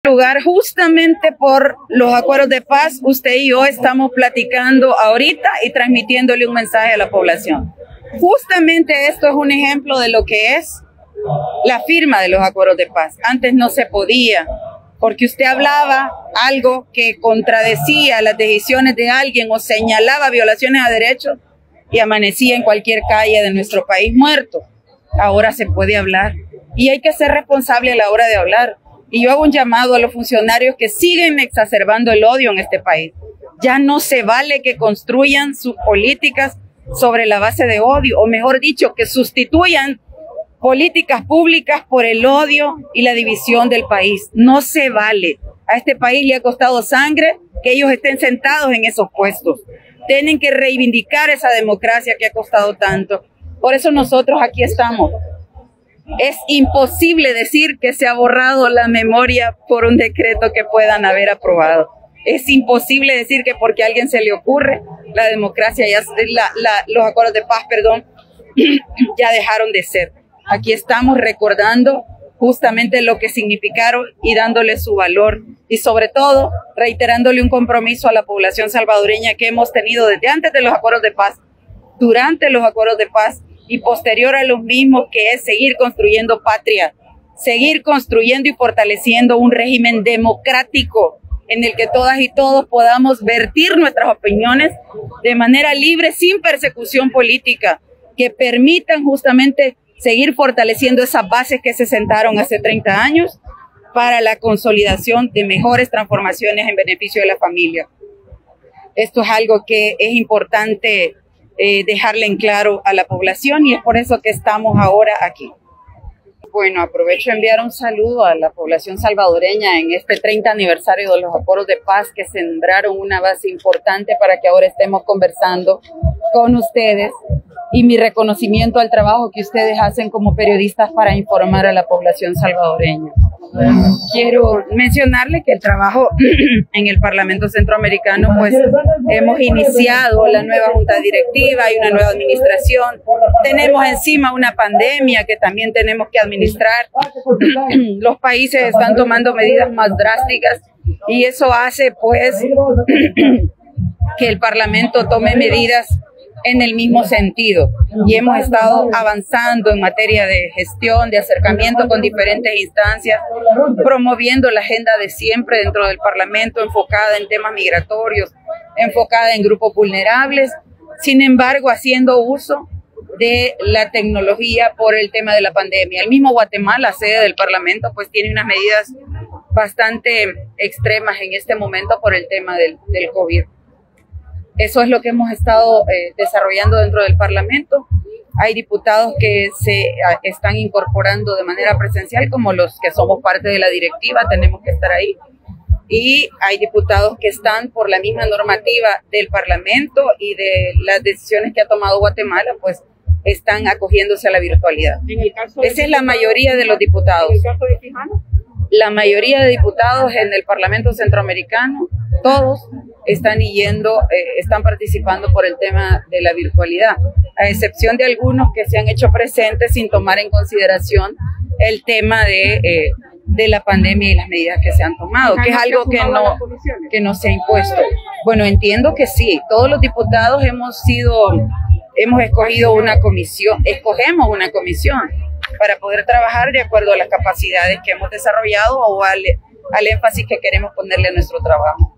lugar justamente por los acuerdos de paz. Usted y yo estamos platicando ahorita y transmitiéndole un mensaje a la población. Justamente esto es un ejemplo de lo que es la firma de los acuerdos de paz. Antes no se podía, porque usted hablaba algo que contradecía las decisiones de alguien o señalaba violaciones a derechos y amanecía en cualquier calle de nuestro país muerto. Ahora se puede hablar y hay que ser responsable a la hora de hablar. Y yo hago un llamado a los funcionarios que siguen exacerbando el odio en este país. Ya no se vale que construyan sus políticas sobre la base de odio, o mejor dicho, que sustituyan políticas públicas por el odio y la división del país. No se vale. A este país le ha costado sangre que ellos estén sentados en esos puestos. Tienen que reivindicar esa democracia que ha costado tanto. Por eso nosotros aquí estamos. Es imposible decir que se ha borrado la memoria por un decreto que puedan haber aprobado. Es imposible decir que porque a alguien se le ocurre, la democracia, los acuerdos de paz, perdón, ya dejaron de ser. Aquí estamos recordando justamente lo que significaron y dándole su valor. Y sobre todo, reiterándole un compromiso a la población salvadoreña que hemos tenido desde antes de los acuerdos de paz, durante los acuerdos de paz y posterior a los mismos, que es seguir construyendo patria, seguir construyendo y fortaleciendo un régimen democrático en el que todas y todos podamos vertir nuestras opiniones de manera libre, sin persecución política, que permitan justamente seguir fortaleciendo esas bases que se sentaron hace 30 años para la consolidación de mejores transformaciones en beneficio de la familia. Esto es algo que es importante dejarle en claro a la población y es por eso que estamos ahora aquí. Bueno, aprovecho a enviar un saludo a la población salvadoreña en este 30 aniversario de los acuerdos de paz que sembraron una base importante para que ahora estemos conversando con ustedes, y mi reconocimiento al trabajo que ustedes hacen como periodistas para informar a la población salvadoreña. Quiero mencionarle que el trabajo en el Parlamento Centroamericano, pues hemos iniciado la nueva junta directiva y una nueva administración. Tenemos encima una pandemia que también tenemos que administrar. Los países están tomando medidas más drásticas y eso hace pues que el Parlamento tome medidas en el mismo sentido, y hemos estado avanzando en materia de gestión, de acercamiento con diferentes instancias, promoviendo la agenda de siempre dentro del Parlamento, enfocada en temas migratorios, enfocada en grupos vulnerables, sin embargo haciendo uso de la tecnología por el tema de la pandemia. El mismo Guatemala, sede del Parlamento, pues tiene unas medidas bastante extremas en este momento por el tema del COVID. Eso es lo que hemos estado desarrollando dentro del Parlamento. Hay diputados que se están incorporando de manera presencial, como los que somos parte de la directiva, tenemos que estar ahí. Y hay diputados que están por la misma normativa del Parlamento y de las decisiones que ha tomado Guatemala, pues están acogiéndose a la virtualidad. Esa es la mayoría de los diputados. ¿En el caso de Quijano? La mayoría de diputados en el Parlamento Centroamericano, todos están están participando por el tema de la virtualidad, a excepción de algunos que se han hecho presentes sin tomar en consideración el tema de la pandemia y las medidas que se han tomado, que es algo que no se ha impuesto. Bueno, entiendo que sí, todos los diputados hemos escogido una comisión, escogemos una comisión para poder trabajar de acuerdo a las capacidades que hemos desarrollado o al énfasis que queremos ponerle a nuestro trabajo.